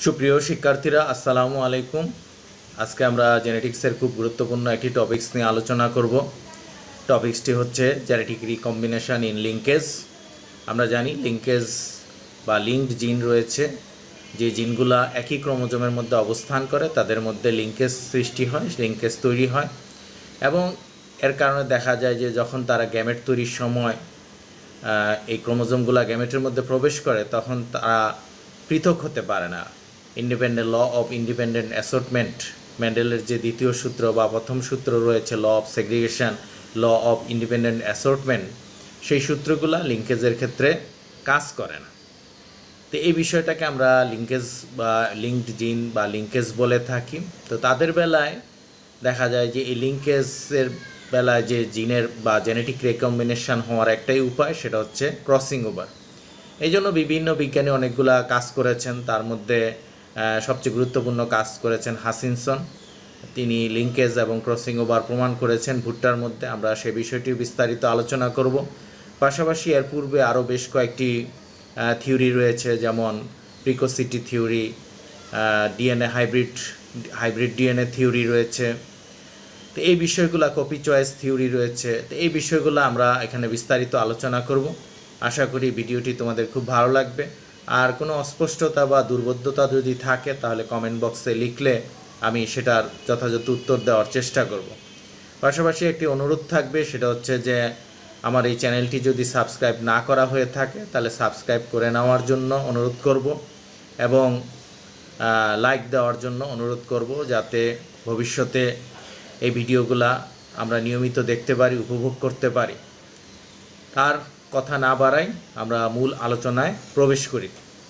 সুপ্রিয় শিক্ষার্থীরা আসসালামু আলাইকুম। আজকে আমরা জেনেটিক্সের খুব গুরুত্বপূর্ণ একটি টপিকস নিয়ে আলোচনা করব। টপিকসটি হচ্ছে জেনেটিক রিকম্বিনেশন ইন লিঙ্কেজ। আমরা জানি লিঙ্কেজ বা লিঙ্কড জিন রয়েছে, যে জিনগুলা একই ক্রোমোজোমের মধ্যে অবস্থান করে তাদের মধ্যে লিঙ্কেজ সৃষ্টি হয়, লিঙ্কেজ তৈরি হয় এবং এর কারণে দেখা যায় যে যখন তারা গ্যামেট তৈরির সময় এই ক্রোমোজোমগুলা গ্যামেটের মধ্যে প্রবেশ করে তখন তারা পৃথক হতে পারে না। Independent law of independent assortment, মেন্ডেলের যে দ্বিতীয় সূত্র বা প্রথম সূত্র রয়েছে law of segregation, law of independent assortment, সেই সূত্রগুলা লিঙ্কেজের ক্ষেত্রে কাজ করে না। তো এই বিষয়টাকে আমরা লিঙ্কেজ বা লিঙ্কড জিন বা লিঙ্কেজ বলে থাকি। তো তাদের বেলায় দেখা যায় যে এই লিঙ্কেজের বেলায় যে জিনের বা জেনেটিক রেকম্বিনেশন হওয়ার একটাই উপায়, সেটা হচ্ছে ক্রসিং ওভার। এই জন্য বিভিন্ন বিজ্ঞানী অনেকগুলা কাজ করেছেন, তার মধ্যে সবচেয়ে গুরুত্বপূর্ণ কাজ করেছেন হাসিনসন। তিনি লিঙ্কেজ এবং ক্রসিং ওভার প্রমাণ করেছেন ভুট্টার মধ্যে। আমরা সে বিষয়টি বিস্তারিত আলোচনা করব। পাশাপাশি এর পূর্বে আরও বেশ কয়েকটি থিওরি রয়েছে, যেমন precocity theory, DNA hybrid DNA theory রয়েছে। তো এই বিষয়গুলো, কপি চয়েস থিওরি রয়েছে। তো এই বিষয়গুলো আমরা এখানে বিস্তারিত আলোচনা করব। আশা করি ভিডিওটি তোমাদের খুব ভালো লাগবে। আর কোনো অস্পষ্টতা বা দুর্বোধ্যতা যদি থাকে তাহলে কমেন্ট বক্সে লিখলে আমি সেটার যথাযথ উত্তর দেওয়ার চেষ্টা করব। পাশাপাশি একটি অনুরোধ থাকবে, সেটা হচ্ছে যে আমার এই চ্যানেলটি যদি সাবস্ক্রাইব না করা হয়ে থাকে তাহলে সাবস্ক্রাইব করে নেওয়ার জন্য অনুরোধ করব এবং লাইক দেওয়ার জন্য অনুরোধ করব, যাতে ভবিষ্যতে এই ভিডিওগুলা আমরা নিয়মিত দেখতে পারি, উপভোগ করতে পারি। তার কথা না বাড়াই, আমরা মূল আলোচনায় প্রবেশ করি।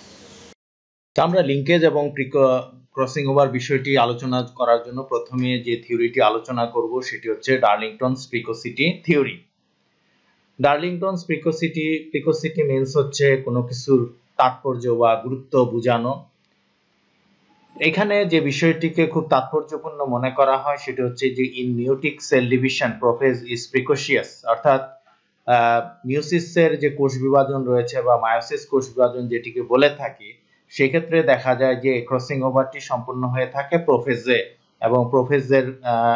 আমরা লিঙ্কেজ এবং ক্রসিং ওভার বিষয়টি আলোচনা করার জন্য প্রথমে যে থিওরিটি আলোচনা করব সেটি হচ্ছে ডার্লিংটনস প্রিকোসিটি থিওরি। ডার্লিংটনস প্রিকোসিটি মিন্স হচ্ছে কোনো কিছুর তাৎপর্য বা গুরুত্ব বোঝানো। এখানে যে বিষয়টিকে খুব তাৎপর্যপূর্ণ মনে করা হয় সেটা হচ্ছে যে in meiotic cell division prophase is precocious, অর্থাৎ মিওসিসের যে কোষ বিভাজন রয়েছে বা মায়োসিস কোষ বিভাজন যেটিকে বলে থাকি, সেক্ষেত্রে দেখা যায় যে ক্রসিং ওভারটি সম্পূর্ণ হয়ে থাকে প্রোফেজে, এবং প্রোফেজের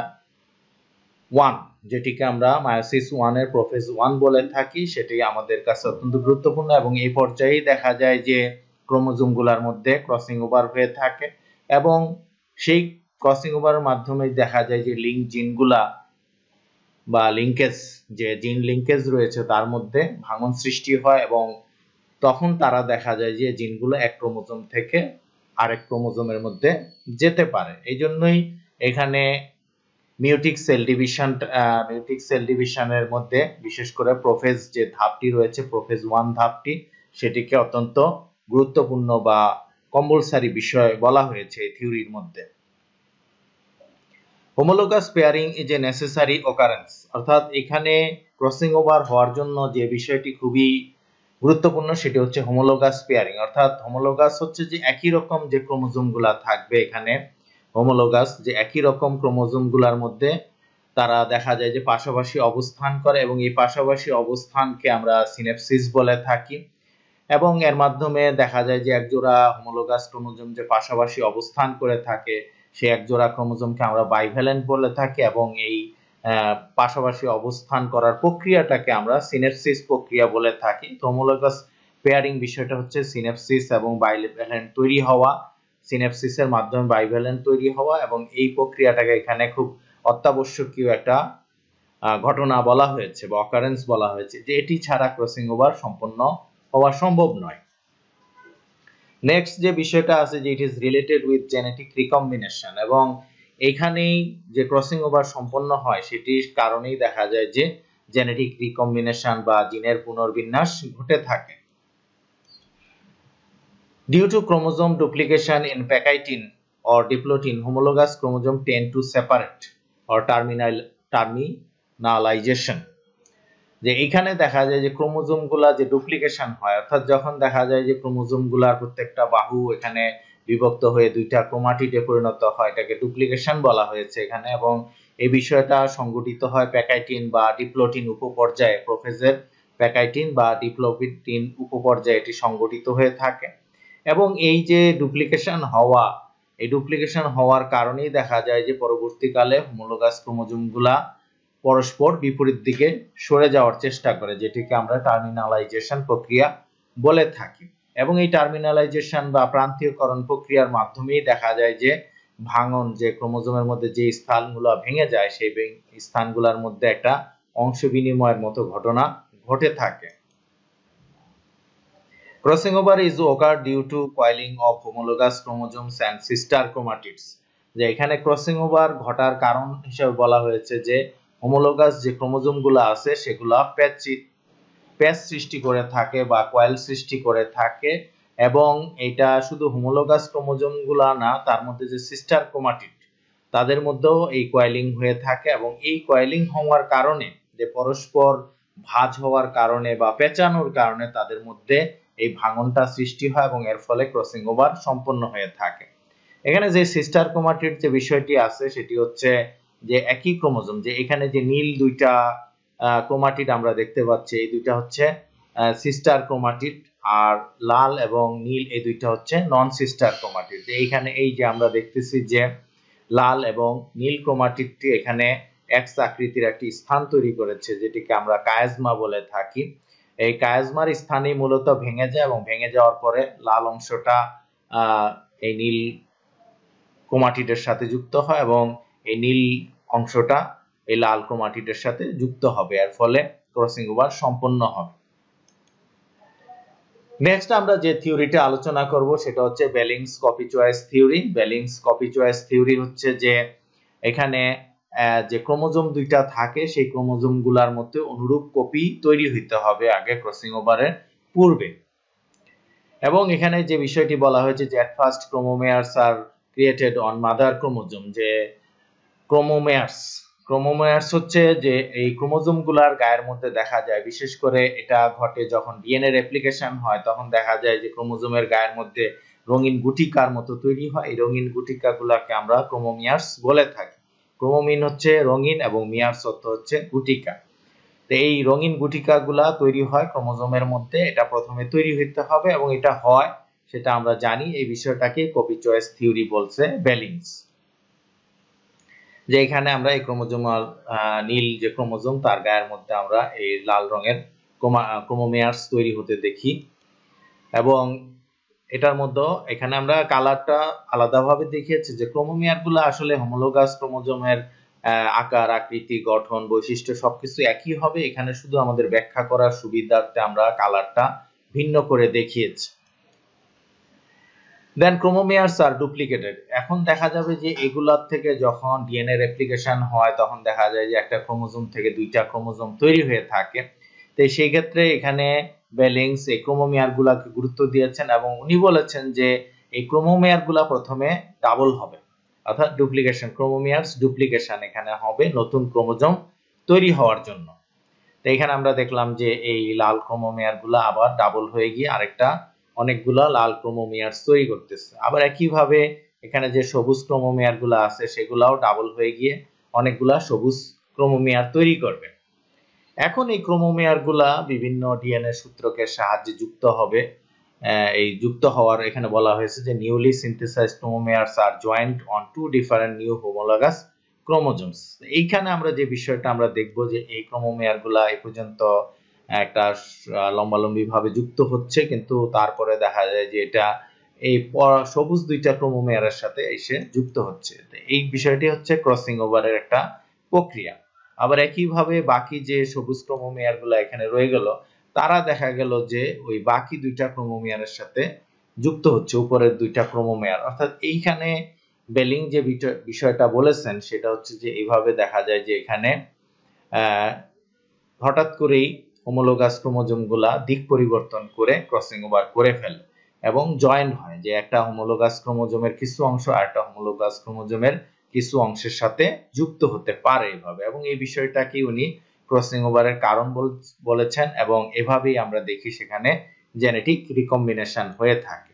1, যেটিকে আমরা মায়োসিস 1 এর প্রোফেজ 1 বলে থাকি, সেটি আমাদের কাছে অত্যন্ত গুরুত্বপূর্ণ। এবং এই পর্যায়েই দেখা যায় যে ক্রোমোজোমগুলোর মধ্যে ক্রসিং ওভার হয়ে থাকে এবং সেই ক্রসিং ওভারের মাধ্যমে দেখা যায় যে লিঙ্ক জিনগুলা বা লিঙ্কেজ, যে জিন লিঙ্কেজ রয়েছে তার মধ্যে ভাঙন সৃষ্টি হয় এবং তখন তারা দেখা যায় যে জিনগুলো এক ক্রোমোজোম থেকে আরেক ক্রোমোজোমের মধ্যে যেতে পারে। এই জন্যই এখানে মিওটিক সেল ডিভিশনের মধ্যে বিশেষ করে প্রোফেজ যে ধাপটি রয়েছে, প্রোফেজ 1 ধাপটি, সেটিকে অত্যন্ত গুরুত্বপূর্ণ বা কম্পালসারি বিষয় বলা হয়েছে এই থিওরির মধ্যে। Homologous pairing is a necessary occurrence, অর্থাৎ এখানে ক্রসিং ওভার হওয়ার জন্য যে বিষয়টি খুবই গুরুত্বপূর্ণ সেটি হচ্ছে হোমোলোগাস পেয়ারিং। অর্থাৎ হোমোলোগাস হচ্ছে যে একই রকম যে ক্রোমোজোমগুলা থাকবে, এখানে হোমোলোগাস যে একই রকম ক্রোমোজোমগুলোর মধ্যে তারা দেখা যায় যে পাশাপাশি অবস্থান করে এবং এই পাশাপাশি অবস্থানকে আমরা সিনেপসিস বলে থাকি। এবং এর মাধ্যমে দেখা যায় যে একজোড়া হোমোলোগাস ক্রোমোজোম যে পাশাপাশি অবস্থান করে থাকে, সে একজোড়া ক্রোমোজোমকে আমরা বাইভ্যালেন্ট বলে থাকি এবং এই পাশাপাশি অবস্থান করার প্রক্রিয়াটাকে আমরা সিনেপসিস প্রক্রিয়া বলে থাকি। তো হোমোলোগাস পেয়ারিং বিষয়টা হচ্ছে সিনেপসিস এবং বাইভ্যালেন্ট তৈরি হওয়া, সিনেপসিসের মাধ্যমে বাইভ্যালেন্ট তৈরি হওয়া, এবং এই প্রক্রিয়াটাকে এখানে খুব অত্যাবশ্যকীয় একটা ঘটনা বলা হয়েছে বা অকারেন্স বলা হয়েছে, যে এটি ছাড়া ক্রসিং ওভার সম্পন্ন হওয়া সম্ভব নয়। নেক্সট যে বিষয়টা আছে যে it is related with genetic recombination, এবং এখানেই যে ক্রসিং ওভার সম্পন্ন হয় সেটির কারণেই দেখা যায় যে জেনেটিক রিকম্বিনেশন বা জিনের পুনর্বিন্যাস ঘটে থাকে। Due to chromosome duplication in pachytene or diplotin, homologous chromosome tend to separate or terminalization, যে এখানে দেখা যায় যে ক্রোমোজোমগুলা যে ডুপ্লিকেশন হয়, অর্থাৎ যখন দেখা যায় যে ক্রোমোজোমগুলার প্রত্যেকটা বাহু এখানে বিভক্ত হয়ে দুইটা ক্রোমাটিডে পরিণত হয়, এটাকে ডুপ্লিকেশন বলা হয়েছে এখানে। এবং এই বিষয়টা সংঘটিত হয় প্যাকাইটিন বা ডিপ্লোটিন উপপর্যায়ে, প্রোফেজের প্যাকাইটিন বা ডিপ্লোটিন উপপর্যায়ে এটি সংঘটিত হয়ে থাকে। এবং এই যে ডুপ্লিকেশন হওয়া, এই ডুপ্লিকেশন হওয়ার কারণেই দেখা যায় যে পরবর্তীকালে হোমোলোগাস ক্রোমোজোমগুলা পরস্পর বিপরীত দিকে সরে যাওয়ার চেষ্টা করে, যেটিকে আমরা টার্মিনালাইজেশন প্রক্রিয়া বলে থাকি। এবং এই টার্মিনালাইজেশন বা প্রান্তীয়করণ প্রক্রিয়ার মাধ্যমেই দেখা যায় যে ভাঙন, যে ক্রোমোজোমের মধ্যে যে স্থানগুলো ভেঙে যায় সেই স্থানগুলোর মধ্যে একটা অংশ বিনিময়ের মতো ঘটনা ঘটে থাকে। Crossing over is occur due to coiling of homologous chromosomes and sister chromatids। যে এখানে ক্রসিং ওভার ঘটার কারণ হিসেবে বলা হয়েছে যে হোমোলোগাস যে ক্রোমোজোমগুলো আছে সেগুলা প্যাচ সৃষ্টি করে থাকে বা কয়েল সৃষ্টি করে থাকে, এবং এটা শুধু হোমোলোগাস ক্রোমোজোমগুলা না, তার মধ্যে যে সিস্টার ক্রোমাটিড তাদের মধ্যেও এই কয়েলিং হয়ে থাকে। এবং এই কয়েলিং হওয়ার কারণে, যে পরস্পর ভাঁজ হওয়ার কারণে বা পেঁচানোর কারণে তাদের মধ্যে এই ভাঙনটা সৃষ্টি হয় এবং এর ফলে ক্রসিং ওভার সম্পন্ন হয়ে থাকে। এখানে যে সিস্টার ক্রোমাটিড যে বিষয়টি আছে সেটি হচ্ছে যে একই ক্রোমোজোম, যে এখানে যে নীল দুইটা ক্রোমাটিড আমরা দেখতে পাচ্ছি, এই দুইটা হচ্ছে সিস্টার ক্রোমাটিড, আর লাল এবং নীল এই দুইটা হচ্ছে নন সিস্টার ক্রোমাটিড। এইখানে এই যে আমরা দেখতেছি যে লাল এবং নীল ক্রোমাটিডটি এখানে এক্স আকৃতির একটি স্থান তৈরি করেছে, যেটিকে আমরা কায়াজমা বলে থাকি। এই কায়াজমার স্থানেই মূলত ভেঙে যায় এবং ভেঙে যাওয়ার পরে লাল অংশটা এই নীল ক্রোমাটিডের সাথে যুক্ত হয় এবং এই নীল অংশটা এই লাল ক্রোমাটিডের সাথে যুক্ত হবে, এর ফলে ক্রসিং ওভার সম্পন্ন হবে। নেক্সট আমরা যে থিওরিটা আলোচনা করব সেটা হচ্ছে Belling's copy choice theory. Belling's copy choice theory হচ্ছে যে এখানে যে ক্রোমোজোম দুইটা থাকে সেই ক্রোমোজোম গুলার মধ্যে অনুরূপ কপি তৈরি হইতে হবে আগে ক্রসিং ওভারের পূর্বে। এবং এখানে যে বিষয়টি বলা হয়েছে যে at first chromomeres are created on mother chromosome, যে ক্রোমোমেয়ার্স হচ্ছে যে এই ক্রোমোজোম গুলার গায়ের মধ্যে দেখা যায়, বিশেষ করে এটা ঘটে যখন ডিএনএ রেপ্লিকেশন হয়, তখন দেখা যায় যে ক্রোমোজোমের গায়ের মধ্যে রঙিন গুটিকার মতো তৈরি হয়। এই রঙিন গুটিকা গুলাকে আমরা ক্রোমোমিয়ার্স বলে থাকি। ক্রোমোমিন হচ্ছে রঙিন এবং মিয়ার্স হচ্ছে গুটিকা। তো এই রঙিন গুটিকা গুলা তৈরি হয় ক্রোমোজোমের মধ্যে, এটা প্রথমে তৈরি হইতে হবে এবং এটা হয় সেটা আমরা জানি। এই বিষয়টাকে কপি চয়েস থিওরি বলছে বেলিংস। যে এখানে আমরা এই ক্রোমোজোমাল নীল যে ক্রোমোজোম তার গায়ের মধ্যে আমরা এই লাল রঙের ক্রোমোমিয়ার্স তৈরি হতে দেখি, এবং এটার মধ্যে এখানে আমরা কালারটা আলাদাভাবে দেখিয়েছি যে ক্রোমোমিয়ার গুলো আসলে হোমোলোগাস ক্রোমোজোমের আকার, আকৃতি, গঠন, বৈশিষ্ট্য সবকিছু একই হবে। এখানে শুধু আমাদের ব্যাখ্যা করার সুবিধার্থে আমরা কালারটা ভিন্ন করে দেখিয়েছি। Then chromomeres are duplicated. এখন দেখা যাবে যে এগুলার থেকে যখন ডিএনএ রেপ্লিকেশন হয় তখন দেখা যায় যে একটা ক্রোমোজোম থেকে দুইটা ক্রোমোজোম তৈরি হয়ে থাকে। তো সেই ক্ষেত্রে এখানে বেলিংস এই ক্রোমোমিয়ার গুলাকে গুরুত্ব দিয়েছেন এবং উনি বলেছেন যে এই ক্রোমোমিয়ার গুলা প্রথমে ডাবল হবে, অর্থাৎ ডুপ্লিকেশন, ক্রোমোমিয়ার্স ডুপ্লিকেশন এখানে হবে নতুন ক্রোমোজোম তৈরি হওয়ার জন্য। তো এখানে আমরা দেখলাম যে এই লাল ক্রোমোমিয়ার গুলা আবার ডাবল হয়ে গিয়ে আরেকটা অনেকগুলা লাল ক্রোমোমিয়ার্স তৈরি করতেছে। আবার একইভাবে এখানে যে সবুজ ক্রোমোমিয়ার গুলা আছে সেগুলাও ডাবল হয়ে গিয়ে অনেকগুলা সবুজ ক্রোমোমিয়ার তৈরি করবে। এখন এই ক্রোমোমিয়ার গুলা বিভিন্ন ডিএনএ সূত্রকে সাহায্যে যুক্ত হবে। এই যুক্ত হওয়ার এখানে বলা হয়েছে যে newly synthesized chromomeres are joined on to different new homologous chromosomes. এইখানে আমরা যে বিষয়টা আমরা দেখব যে এই ক্রোমোমিয়ার গুলা এই পর্যন্ত একটা লম্বালম্বি ভাবে যুক্ত হচ্ছে, কিন্তু তারপরে দেখা যায় যে এটা এই সবুজ দুইটা ক্রোমোমিয়ারের সাথে এসে যুক্ত হচ্ছে। এই বিষয়টি হচ্ছে ক্রসিং ওভারের একটা প্রক্রিয়া। আবার একইভাবে বাকি যে সবুজ ক্রোমোমিয়ার গুলা এখানে রয়ে গেল, তারা দেখা গেল যে ওই বাকি দুইটা ক্রোমোমিয়ারের সাথে যুক্ত হচ্ছে, উপরের দুইটা ক্রোমোমিয়ার। অর্থাৎ এইখানে বেলিং যে বিষয়টা বলেছেন সেটা হচ্ছে যে এইভাবে দেখা যায় যে এখানে হঠাৎ করেই হোমোলোগাস ক্রোমোজোম গুলা দিক পরিবর্তন করে ক্রসিং ওভার করে ফেলে এবং জয়েন্ট হয়, যে একটা হোমোলোগাস ক্রোমোজোমের কিছু অংশ আর একটা হোমোলোগাস ক্রোমোজোমের কিছু অংশের সাথে যুক্ত হতে পারে এভাবে। এবং এই বিষয়টাকে উনি ক্রসিং ওভারের কারণ বলেছেন এবং এভাবেই আমরা দেখি সেখানে জেনেটিক রিকম্বিনেশন হয়ে থাকে।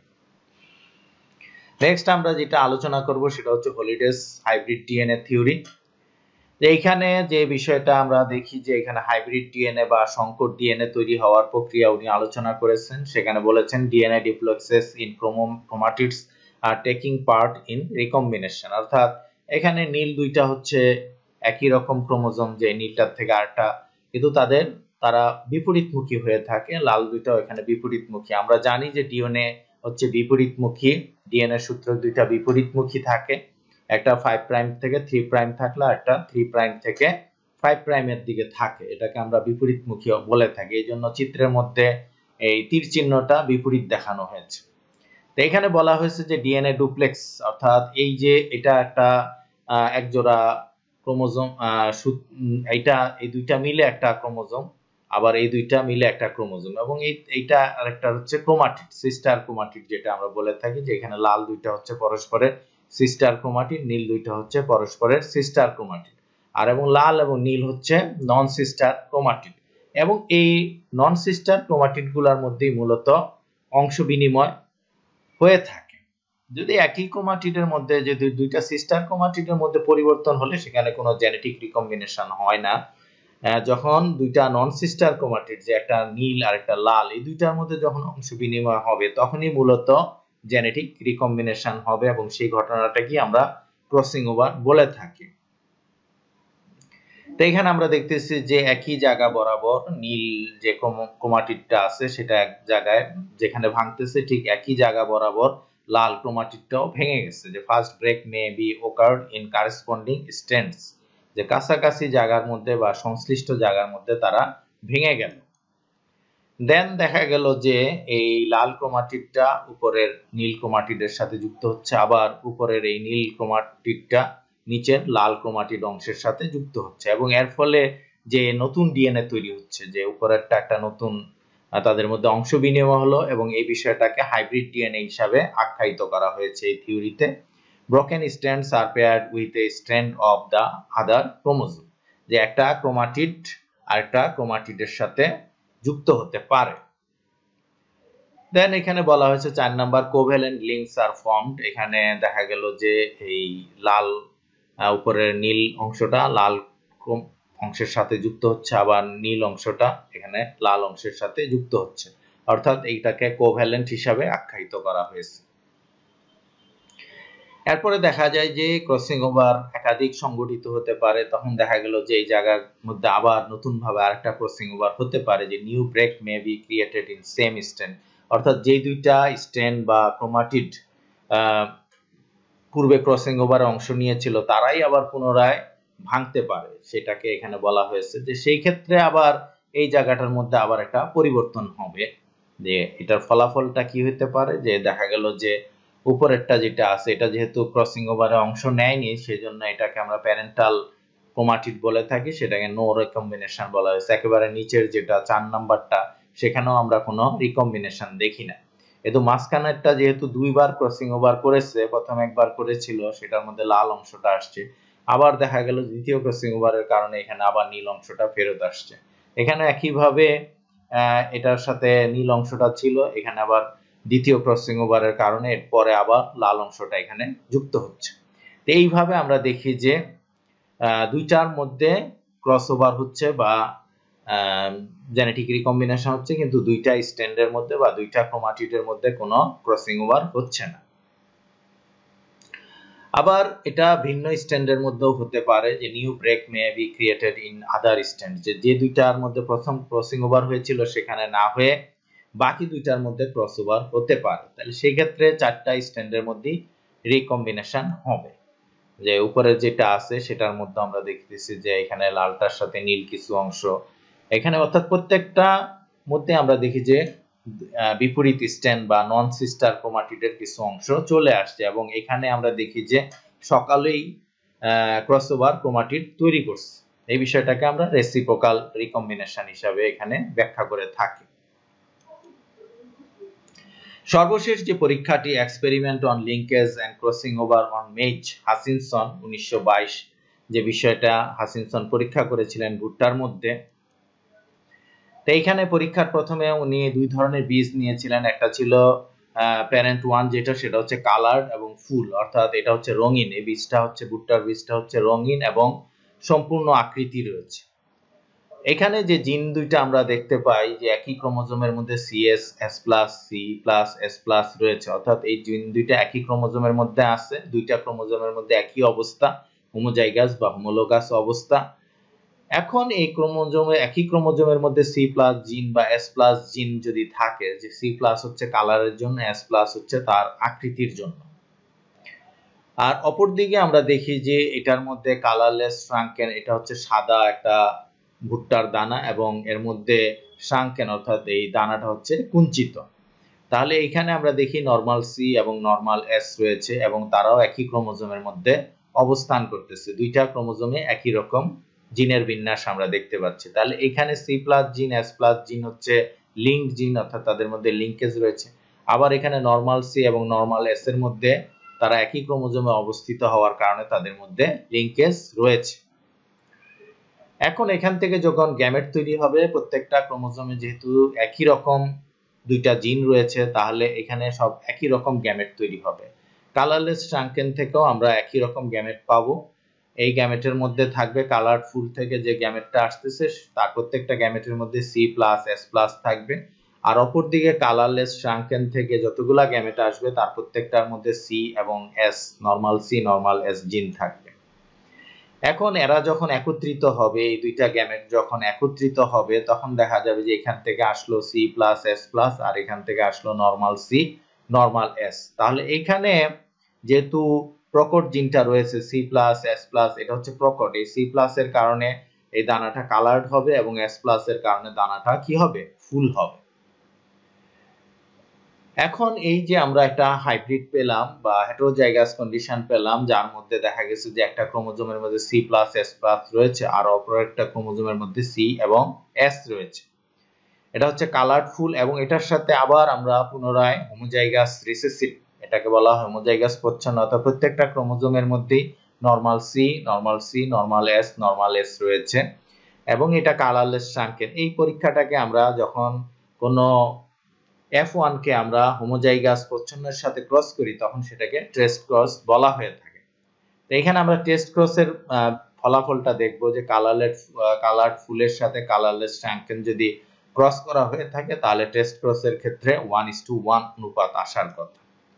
নেক্সট আমরা যেটা আলোচনা করব সেটা হচ্ছে হলিডেস হাইব্রিড ডিএনএ থিওরি। যে এখানে যে বিষয়টা আমরা দেখি যে এখানে হাইব্রিড ডিএনএ বা সংকর ডিএনএ তৈরি হওয়ার প্রক্রিয়া উনি আলোচনা করেছেন। সেখানে বলেছেন DNA duplexes in chromatids are taking part in recombination, অর্থাৎ এখানে নীল দুইটা হচ্ছে একই রকম ক্রোমোজোম, যে নীলটার থেকে আরেকটা, কিন্তু তারা বিপরীতমুখী হয়ে থাকে। লাল দুইটাও এখানে বিপরীতমুখী। আমরা জানি যে ডিএনএ হচ্ছে বিপরীতমুখী, ডিএনএ সূত্র দুইটা বিপরীতমুখী থাকে, একটা 5 প্রাইম থেকে 3 প্রাইম থাকলে একটা 3 প্রাইম থেকে 5 প্রাইমের দিকে থাকে, এটাকে আমরা বিপরীতমুখী বলে থাকি। এই জন্য চিত্রের মধ্যে এই তীর চিহ্নটা বিপরীত দেখানো হয়েছে। তো এখানে বলা হয়েছে যে ডিএনএ ডুপ্লেক্স, অর্থাৎ এই যে এটা একটা এক জোড়া ক্রোমোজোম, এইটা এই দুইটা মিলে একটা ক্রোমোজোম, আবার এই দুইটা মিলে একটা ক্রোমোজোম, এবং এইটা আরেকটা হচ্ছে ক্রোমাটিড, সিস্টার ক্রোমাটিড যেটা আমরা বলে থাকি, যে এখানে লাল দুইটা হচ্ছে পরস্পরের সিস্টার ক্রোমাটিড, নীল দুইটা হচ্ছে পরস্পরের সিস্টার ক্রোমাটিড, আর এবং লাল এবং নীল হচ্ছে নন সিস্টার ক্রোমাটিড। এবং এই নন সিস্টার ক্রোমাটিড গুলোর মধ্যেই মূলত অংশ বিনিময় হয়ে থাকে। যদি একই ক্রোমাটিডের মধ্যে যদি দুইটা সিস্টার ক্রোমাটিডের মধ্যে পরিবর্তন হলে সেখানে কোনো জেনেটিক রিকম্বিনেশন হয় না। যখন দুইটা নন সিস্টার ক্রোমাটিড, যে একটা নীল আর একটা লাল, এই দুইটার মধ্যে যখন অংশ বিনিময় হবে তখনই মূলত জেনেটিক রিকম্বিনেশন হবে, এবং সেই ঘটনাটাকে আমরা ক্রসিং ওভার বলে থাকি। তো এখানে আমরা দেখতেছি যে একই জায়গা বরাবর নীল যে ক্রোমাটিডটা আছে সেটা এক জায়গায় যেখানে ভাঙতেছে, ঠিক একই জায়গা বরাবর লাল ক্রোমাটিডটাও ভেঙে গেছে। যে first break may be occurred in corresponding strands, যে কাছাকাছি জায়গার মধ্যে বা সংশ্লিষ্ট জায়গার মধ্যে তারা ভেঙে গেল। দেন দেখা গেল যে এই লাল ক্রোমাটিডটা উপরের নীল ক্রোমাটিডের সাথে যুক্ত হচ্ছে, আবার উপরের এই নীল ক্রোমাটিডটা নিচের লাল ক্রোমাটিড অংশের সাথে যুক্ত হচ্ছে, এবং এর ফলে যে নতুন ডিএনএ তৈরি হচ্ছে, যে উপরেরটা একটা নতুন তাদের মধ্যে অংশ বিনিময় হলো, এবং এই বিষয়টাকে হাইব্রিড ডিএনএ হিসাবে আখ্যায়িত করা হয়েছে এই থিওরিতে। Broken strands are paired with a strand of the other chromosome, যে একটা ক্রোমাটিড আরেকটা ক্রোমাটিডের সাথে যুক্ত হতে পারে। দেন এখানে বলা হয়েছে 4 number covalent links are formed. এখানে দেখা গেল যে এই লাল উপরের নীল অংশটা লাল অংশের সাথে যুক্ত হচ্ছে, আবার নীল অংশটা এখানে লাল অংশের সাথে যুক্ত হচ্ছে, অর্থাৎ এইটাকে কোভ্যালেন্ট হিসাবে আখ্যায়িত করা হয়েছে। এরপরে দেখা যায় যে ক্রসিং ওভার একাধিক সংগঠিত হতে পারে। তখন দেখা গেল যে এই জায়গার মধ্যে আবার নতুন ভাবে আরেকটা ক্রসিং ওভার হতে পারে, যে new break may be created in same strand, অর্থাৎ যে দুইটা স্ট্যান্ড বা ক্রোমাটিড পূর্বে ক্রসিং ওভারে অংশ নিয়েছিল তারাই আবার পুনরায় ভাঙতে পারে, সেটাকে এখানে বলা হয়েছে। যে সেই ক্ষেত্রে আবার এই জায়গাটার মধ্যে আবার একটা পরিবর্তন হবে, যে এটার ফলাফলটা কি হতে পারে, যে দেখা গেল যে উপরেরটা যেটা আছে এটা যেহেতু ক্রসিং ওভারে অংশ নেয়নি, সেজন্য এটাকে আমরা প্যারেন্টাল ক্রোমাটিড বলে থাকি, সেটাকে নো রিকম্বিনেশন বলা হয়েছে। একেবারে নিচের যেটা 4 নাম্বারটা, সেখানেও আমরা কোনো রিকম্বিনেশন দেখি না। কিন্তু মাঝখানেরটা যেহেতু দুইবার ক্রসিং ওভার করেছে, প্রথম একবার করেছিল সেটার মধ্যে লাল অংশটা আসছে, আবার দেখা গেল দ্বিতীয় ক্রসিং ওভারের কারণে এখানে আবার নীল অংশটা ফেরত আসছে। এখানে একইভাবে এটার সাথে নীল অংশটা ছিল, এখানে আবার দ্বিতীয় ক্রসিং ওভারের কারণে এরপরে আবার লাল অংশটা এখানে যুক্ত হচ্ছে। তো এইভাবে আমরা দেখি যে দুইটার মধ্যে ক্রস ওভার হচ্ছে বা জেনেটিক রিকম্বিনেশন হচ্ছে, কিন্তু দুইটা স্ট্যান্ডের মধ্যে বা দুইটা ক্রোমাটিডের মধ্যে কোনো ক্রসিং ওভার হচ্ছে না। আবার এটা ভিন্ন স্ট্যান্ডের মধ্যেও হতে পারে, যে new break may be created in other strand, যে দুইটার মধ্যে প্রথম ক্রসিং ওভার হয়েছিল সেখানে না হয়ে বাকি দুইটার মধ্যে ক্রস ওভার হতে পারে। তাহলে সেই ক্ষেত্রে 4টা স্ট্যান্ডের মধ্যেই রিকম্বিনেশন হবে। যে উপরে যেটা আছে সেটার মধ্যে আমরা দেখতেছি যে এখানে লালটার সাথে নীল কিছু অংশ এখানে, অর্থাৎ প্রত্যেকটা মধ্যে আমরা দেখি যে বিপরীত স্ট্যান্ড বা নন সিস্টার ক্রোমাটিডের কিছু অংশ চলে আসছে, এবং এখানে আমরা দেখি যে সকালেই ক্রসওভার ক্রোমাটিড তৈরি করছে। এই বিষয়টাকে আমরা রেসিপ্রোকাল রিকম্বিনেশন হিসাবে এখানে ব্যাখ্যা করে থাকি। সর্বশেষ যে পরীক্ষাটি experiment on linkage and crossing over on maize Hutchinson 1922, যে বিষয়টা হাসিনসন পরীক্ষা করেছিলেন ভুট্টার মধ্যে। তো এইখানে পরীক্ষার প্রথমে উনি দুই ধরনের বীজ নিয়েছিলেন, একটা ছিল প্যারেন্ট 1 যেটা, সেটা হচ্ছে কালার্ড এবং ফুল, অর্থাৎ এটা হচ্ছে রঙিন। এই বীজটা হচ্ছে ভুট্টার বীজটা হচ্ছে রঙিন এবং সম্পূর্ণ আকৃতি রয়েছে। এখানে যে জিন দুইটা আমরা দেখতে পাই যে একই ক্রোমোজোমের মধ্যে CS, S plus, C plus, S plus রয়েছে, অর্থাৎ এই জিন দুইটা একই ক্রোমোজোমের মধ্যে আছে, দুইটা ক্রোমোজোমের মধ্যে একই অবস্থা, হোমোজাইগাস বা হোমোলোগাস অবস্থা। এখন এই একই ক্রোমোজোমের মধ্যে সি প্লাস জিন বা এস প্লাস জিন যদি থাকে, যে সি প্লাস হচ্ছে কালারের জন্য, এস প্লাস হচ্ছে তার আকৃতির জন্য। আর অপরদিকে আমরা দেখি যে এটার মধ্যে কালারলেস শ্রাঙ্কেন, এটা হচ্ছে সাদা একটা ভুট্টার দানা এবং এর মধ্যে শ্রাঙ্কেন অর্থাৎ এই দানাটা হচ্ছে কুঞ্চিত। তাহলে এখানে আমরা দেখি নরমাল সি এবং নরমাল এস রয়েছে এবং তারাও একই ক্রোমোজোমের মধ্যে অবস্থান করতেছে, দুইটা ক্রোমোজোমে একই রকম জিনের বিন্যাস আমরা দেখতে পাচ্ছি। তাহলে এখানে C plus gene, S plus gene হচ্ছে লিঙ্ক জিন, অর্থাৎ তাদের মধ্যে লিঙ্কেজ রয়েছে। আবার এখানে নরমাল সি এবং নরমাল এস এর মধ্যে তারা একই ক্রোমোজোমে অবস্থিত হওয়ার কারণে তাদের মধ্যে লিঙ্কেজ রয়েছে। এখন এখান থেকে যখন গ্যামেট তৈরি হবে, প্রত্যেকটা ক্রোমোজোমে যেহেতু একই রকম দুইটা জিন রয়েছে, তাহলে এখানে সব একই রকম গ্যামেট তৈরি হবে। কালারলেস শ্রাঙ্কেন থেকেও আমরা একই রকম গ্যামেট পাবো। এই গ্যামেটের মধ্যে থাকবে কালারড ফুল থেকে যে গ্যামেটটা আসতেছে তার প্রত্যেকটা গ্যামেটের মধ্যে সি প্লাস, এস প্লাস থাকবে। আর অপরদিকে কালারলেস শ্রাঙ্কেন থেকে যতগুলা গ্যামেট আসবে তার প্রত্যেকটার মধ্যে সি এবং S, normal C normal S gene থাকবে। এখন এরা যখন একত্রিত হবে, এই দুইটা গ্যামেট যখন একত্রিত হবে, তখন দেখা যাবে যে এখান থেকে আসলো সি প্লাস, এস প্লাস, আর এখান থেকে আসলো নরমাল সি নরমাল এস। তাহলে এখানে যেহেতু প্রকট জিনটা রয়েছে সি প্লাস, এস প্লাস, এটা হচ্ছে প্রকট, এই সি প্লাস এর কারণে এই দানাটা কালার্ড হবে এবং এস প্লাস এর কারণে দানাটা কি হবে, ফুল হবে। এখন এই যে আমরা একটা হাইব্রিড পেলাম বা হেটেরোজাইগাস কন্ডিশন পেলাম, যার মধ্যে দেখা গেছে যে একটা ক্রোমোজোমের মধ্যে সি প্লাস, এস প্লাস রয়েছে আর অপর একটা ক্রোমোজোমের মধ্যে সি এবং এস রয়েছে, এটা হচ্ছে কালার্ড ফুল। এবং এটার সাথে আবার আমরা পুনরায় হোমোজাইগাস রিসেসিভ, এটাকে বলা হয় হোমোজাইগাস প্রচ্ছন্ন, অর্থাৎ প্রত্যেকটা ক্রোমোজোমের মধ্যেই normal C normal C normal S রয়েছে এবং এটা কালারলেস শ্রাঙ্কেন। এই পরীক্ষাটাকে আমরা যখন কোনো F1 কে আমরা হোমোজাইগাস প্রচ্ছন্নের সাথে ক্রস করি, তখন সেটাকে টেস্ট ক্রস বলা হয়ে থাকে। তো এখানে আমরা টেস্ট ক্রসের ফলাফলটা দেখব যে কালার্ড ফুলের সাথে কালারলেস শ্রাঙ্কেন যদি ক্রস করা হয়ে থাকে, তাহলে টেস্ট ক্রসের ক্ষেত্রে 1:1 অনুপাত আসার কথা।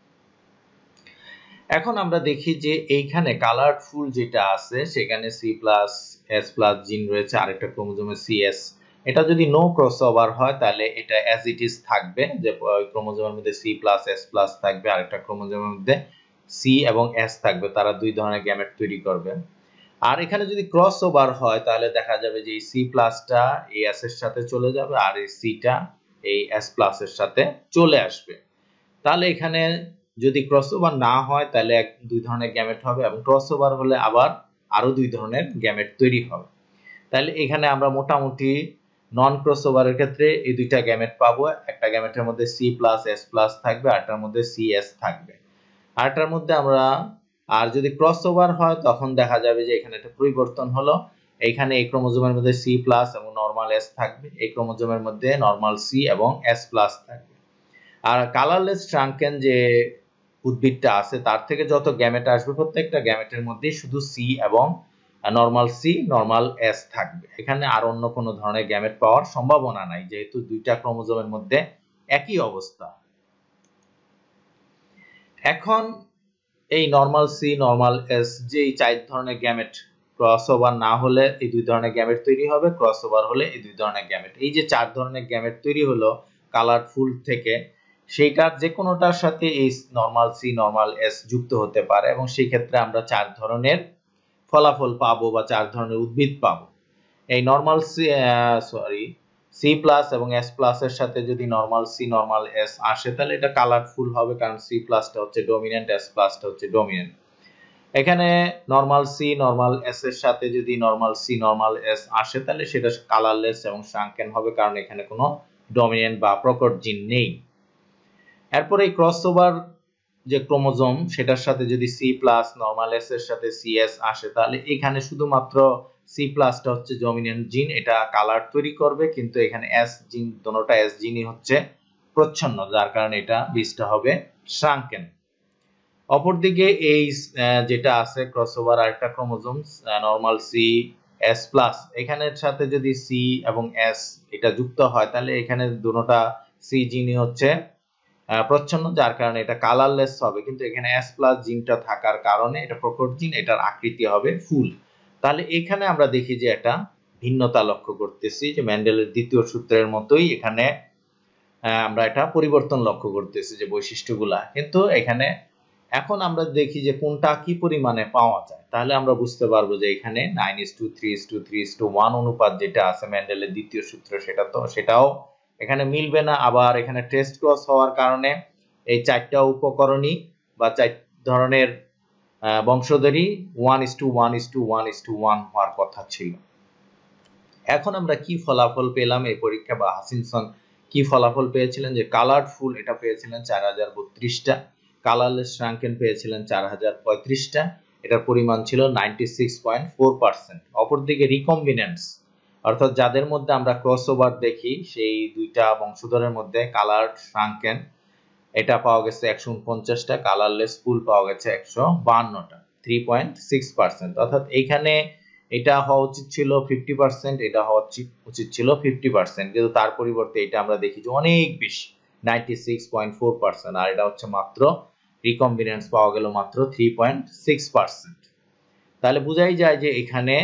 এখন আমরা দেখি যে এইখানে কালার্ড ফুল যেটা আছে সেখানে সি প্লাস, এস প্লাস জিন রয়েছে, আরেকটা ক্রোমোজোমে সিএস। এটা যদি নো ক্রসওভার হয় তাহলে এটা অ্যাজ ইট ইজ থাকবে, যে ক্রোমোজোমের মধ্যে সি প্লাস, এস প্লাস থাকবে, আরেকটা ক্রোমোজোমের মধ্যে সি এবং এস থাকবে, তারা দুই ধরনের গ্যামেট তৈরি করবে। আর এখানে যদি ক্রসওভার হয় তাহলে দেখা যাবে যে এই সি প্লাসটা এই এস এর সাথে চলে যাবে আর এই সিটা এই এস প্লাস এর সাথে চলে আসবে। তাহলে এখানে যদি ক্রসওভার না হয় তাহলে দুই ধরনের গ্যামেট হবে এবং ক্রসওভার হলে আবার আরো দুই ধরনের গ্যামেট তৈরি হবে। তাহলে এখানে আমরা মোটামুটি নন ক্রসওভারের ক্ষেত্রে এই দুইটা গ্যামেট পাবো, একটা গ্যামেটের মধ্যে সি প্লাস, এস প্লাস থাকবে, আরটার মধ্যে সি এস থাকবে। আরটার মধ্যে আমরা, আর যদি ক্রসওভার হয় তখন দেখা যাবে যে এখানে একটা পরিবর্তন হলো, এখানে এই ক্রোমোজোমের মধ্যে সি প্লাস এবং নরমাল এস থাকবে, এই ক্রোমোজোমের মধ্যে নরমাল সি এবং এস প্লাস থাকবে। আর কালারলেস শ্রাঙ্কেন যে উদ্ভিদটা আছে তার থেকে যত গ্যামেট আসবে প্রত্যেকটা গ্যামেটের মধ্যে শুধু সি এবং নরমাল সি নরমাল এস থাকবে, এখানে আর অন্য কোনো ধরনের গ্যামেট পাওয়ার সম্ভাবনা নাই, যেহেতু দুইটা ক্রোমোজোমের মধ্যে একই অবস্থা। এখন এই নরমাল সি নরমাল এস যে এই চার ধরনের গ্যামেট ক্রসওভার না হলে এই দুই ধরনের গ্যামেট তৈরি হবে, ক্রসওভার হলে এই দুই ধরনের গ্যামেট, এই যে চার ধরনের গ্যামেট তৈরি হলো কালার্ড ফুল থেকে, সেইটার যে কোনোটার সাথে এই নরমাল সি নরমাল এস যুক্ত হতে পারে এবং সেই ক্ষেত্রে আমরা চার ধরনের ফলাফল পাবো বা চার ধরনের উদ্ভিদ পাবো। এই নরমাল সি প্লাস এবং এস প্লাস এর সাথে যদি নরমাল সি নরমাল এস আসে তাহলে এটা কালার্ড ফুল হবে, কারণ সি প্লাসটা হচ্ছে ডমিনেন্ট, এস প্লাসটা হচ্ছে ডমিনেন্ট। এখানে নরমাল সি নরমাল এস এর সাথে যদি নরমাল সি নরমাল এস আসে তাহলে সেটা কালারলেস এবং শ্রাঙ্কেন হবে, কারণ এখানে কোনো ডমিনেন্ট বা প্রকট জিন নেই। এরপর এই ক্রসওভার যে ক্রোমোজোম সেটার সাথে যদি সি প্লাস নরমাল এস এর সাথে সিএস আসে তাহলে এখানে শুধুমাত্র সি প্লাসটা হচ্ছে ডমিনেন্ট জিন, এটা কালার তৈরি করবে, কিন্তু এখানে এস জিন, দুটোটা এস জিনই হচ্ছে প্রচ্ছন্ন, যার কারণে এটা বীজটা হবে শ্রাঙ্কেন। অপরদিকে এই যেটা আছে ক্রসওভার আরেকটা chromosome normal C S plus এখানের সাথে যদি C এবং S এটা যুক্ত হয় তাহলে এখানে দুটোটা C জিনই হচ্ছে প্রচ্ছন্ন, যার কারণে এটা কালারলেস হবে। কিন্তু এখানে S প্লাস জিনটা থাকার কারণে এটা প্রকট জিন, এটার আকৃতি হবে ফুল। তাহলে এখানে আমরা দেখি যে একটা ভিন্নতা লক্ষ্য করতেছি, যে মেন্ডেলের দ্বিতীয় সূত্রের মতোই এখানে আমরা এটা পরিবর্তন লক্ষ্য করতেছি যে বৈশিষ্ট্যগুলা। কিন্তু এখানে এখন আমরা দেখি যে কোনটা কি পরিমাণে পাওয়া যায়, তাহলে আমরা বুঝতে পারবো যে এখানে 9:3:3:1 অনুপাত যেটা আছে মেন্ডেলের দ্বিতীয় সূত্র সেটাও এখানে মিলবে না। আবার এখানে টেস্ট ক্রস হওয়ার কারণে এই চারটা উপকরণই বা চার ধরনের বংশধরই 1:1:1:1 হওয়ার কথা ছিল। এখন আমরা কি ফলাফল পেলাম এই পরীক্ষা, বা হাসিনসন কি ফলাফল পেয়েছিলেন, যে কালার্ড ফুল এটা পেয়েছিলেন 4032টা, কালারলেস শ্রাঙ্কেন পেয়েছিলেন 4035টা, এটার পরিমাণ ছিল 96.4%। অপরদিকে রিকম্বিনেন্টস অর্থাৎ যাদের মধ্যে আমরা ক্রসওভার দেখি সেই দুইটা বংশধরের মধ্যে কালার্ড শ্রাঙ্কেন এটা পাওয়া গেছে 149টা, কালারলেস ফুল পাওয়া গেছে 152টা, 3.6%। অর্থাৎ এইখানে এটা হওয়া উচিত ছিল 50%, এটা হওয়া উচিত ছিল 50%, কিন্তু তার পরিবর্তে এটা আমরা দেখি যে অনেক বেশি 96.4%, আর এটা হচ্ছে মাত্র রিকম্বিনেন্স পাওয়া গেল মাত্র 3.6%। তাহলে বোঝাই যায় যে এখানে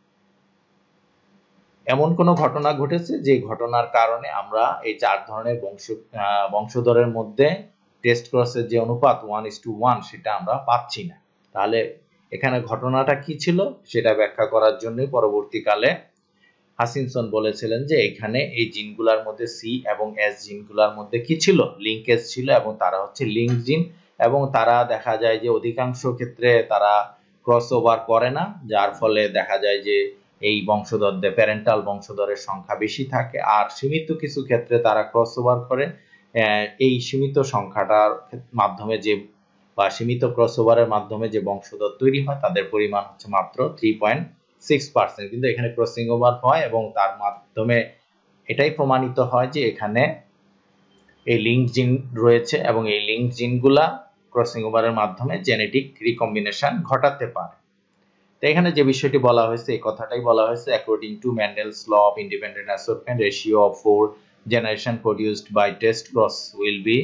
এমন কোন ঘটনা ঘটেছে যে ঘটনার কারণে আমরা এই চার ধরনের বংশধরের মধ্যে টেস্ট ক্রসের যে অনুপাত 1:1 সেটা আমরা পাচ্ছি না। তাহলে এখানে ঘটনাটা কি ছিল সেটা ব্যাখ্যা করার জন্য পরবর্তীকালে হাসিনসন বলেছিলেন যে এখানে এই জিনগুলোর মধ্যে C এবং S জিনগুলোর মধ্যে কি ছিল, লিংকেজ ছিল, এবং তারা হচ্ছে লিংক জিন, এবং তারা দেখা যায় যে অধিকাংশ ক্ষেত্রে তারা ক্রসওভার করে না, যার ফলে দেখা যায় যে এই বংশধরদের প্যারেন্টাল বংশধরের সংখ্যা বেশি থাকে। আর সীমিত কিছু ক্ষেত্রে তারা ক্রসওভার করে, এই সীমিত সংখ্যাটার মাধ্যমে যে বা সীমিত ক্রসওভারের মাধ্যমে যে বংশধর তৈরি হয় তাদের পরিমাণ হচ্ছে মাত্র 3.6%। কিন্তু এখানে ক্রসিং ওভার হয় এবং তার মাধ্যমে এটাই প্রমাণিত হয় যে এখানে এই লিংক জিন রয়েছে এবং এই লিংক জিনগুলা ক্রসিং ওভারের মাধ্যমে জেনেটিক রিকম্বিনেশন ঘটাতে পারে। তো এখানে যে বিষয়টি বলা হয়েছে এই কথাটাই বলা হয়েছে, according to Mendel's law of independent assortment, ratio of 4 generation produced by test cross will be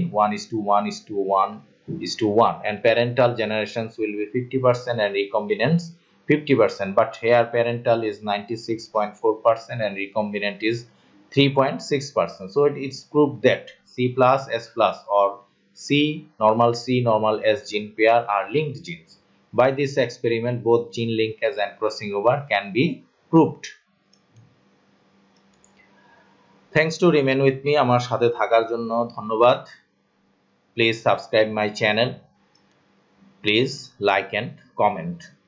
1:1:1:1, and parental generations will be 50% and recombinants 50%, but here parental is 96.4% and recombinant is 3.6%. So it's proved that C plus S plus or C normal S gene pair are linked genes. By this experiment, both gene linkage and crossing over can be proved. Thanks to remain with me, আমার সাথে থাকার জন্য ধন্যবাদ। Please subscribe my channel. Please like and comment.